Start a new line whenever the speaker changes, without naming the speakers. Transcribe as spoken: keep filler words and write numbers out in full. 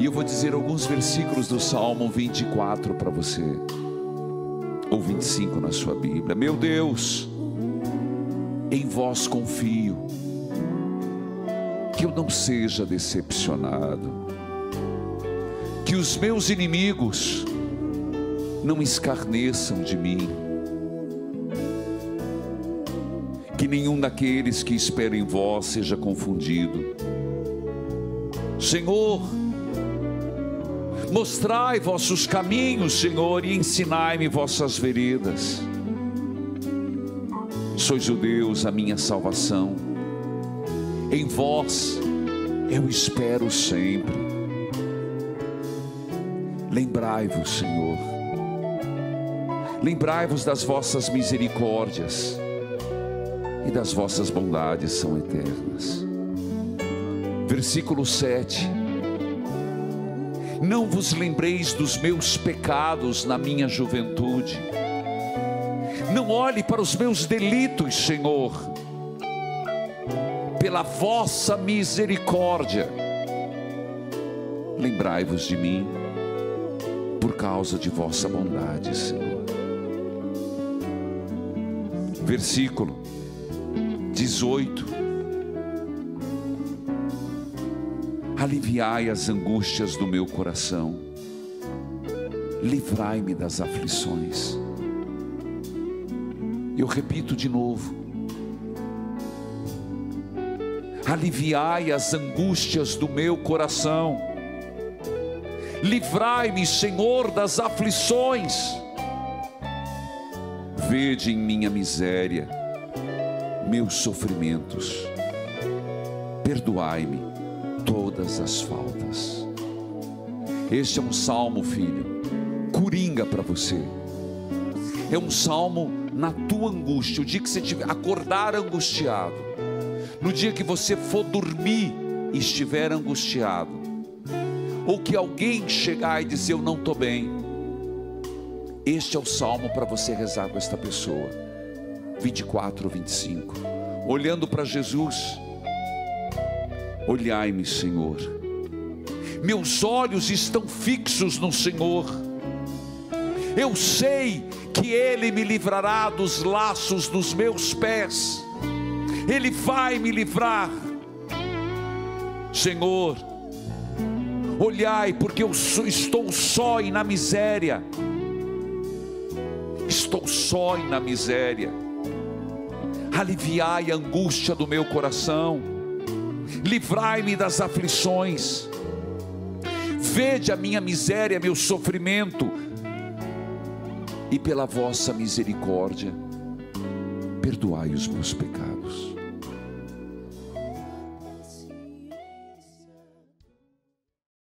E eu vou dizer alguns versículos do Salmo vinte e quatro para você, ou vinte e cinco na sua Bíblia. Meu Deus, em vós confio, que eu não seja decepcionado, que os meus inimigos não escarneçam de mim, que nenhum daqueles que esperam em vós seja confundido. Senhor, mostrai vossos caminhos, Senhor, e ensinai-me vossas veredas. Sois o Deus, a minha salvação, em vós eu espero sempre. Lembrai-vos, Senhor, lembrai-vos das vossas misericórdias, e das vossas bondades são eternas. Versículo sete. Não vos lembreis dos meus pecados na minha juventude, não olhe para os meus delitos, Senhor. Pela vossa misericórdia, lembrai-vos de mim, por causa de vossa bondade, Senhor. Versículo dezoito. Aliviai as angústias do meu coração, livrai-me das aflições. Eu repito de novo: aliviai as angústias do meu coração, livrai-me, Senhor, das aflições. Vede em minha miséria meus sofrimentos, perdoai-me todas as faltas. Este é um salmo, filho, coringa para você. É um salmo na tua angústia. O dia que você tiver, acordar angustiado, no dia que você for dormir e estiver angustiado, ou que alguém chegar e dizer eu não estou bem, este é o salmo para você rezar com esta pessoa. Vinte e quatro, vinte e cinco. Olhando para Jesus: olhai-me, Senhor, meus olhos estão fixos no Senhor. Eu sei que Ele me livrará dos laços dos meus pés. Ele vai me livrar. Senhor, olhai, porque eu estou só e na miséria. Estou só e na miséria. Aliviai a angústia do meu coração, livrai-me das aflições. Vede a minha miséria, meu sofrimento, e pela vossa misericórdia perdoai os meus pecados.